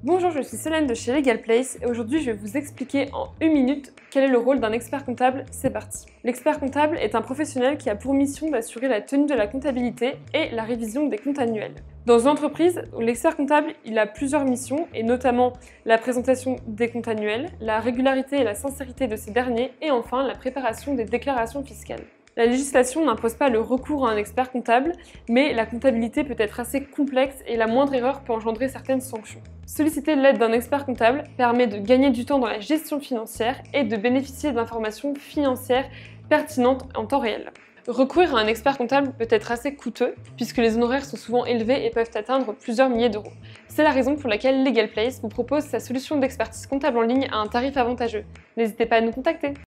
Bonjour, je suis Solène de chez Legal Place et aujourd'hui je vais vous expliquer en une minute quel est le rôle d'un expert comptable. C'est parti. L'expert comptable est un professionnel qui a pour mission d'assurer la tenue de la comptabilité et la révision des comptes annuels. Dans une entreprise, l'expert comptable il a plusieurs missions et notamment la présentation des comptes annuels, la régularité et la sincérité de ces derniers et enfin la préparation des déclarations fiscales. La législation n'impose pas le recours à un expert comptable, mais la comptabilité peut être assez complexe et la moindre erreur peut engendrer certaines sanctions. Solliciter l'aide d'un expert comptable permet de gagner du temps dans la gestion financière et de bénéficier d'informations financières pertinentes en temps réel. Recourir à un expert comptable peut être assez coûteux, puisque les honoraires sont souvent élevés et peuvent atteindre plusieurs milliers d'euros. C'est la raison pour laquelle Legal Place vous propose sa solution d'expertise comptable en ligne à un tarif avantageux. N'hésitez pas à nous contacter.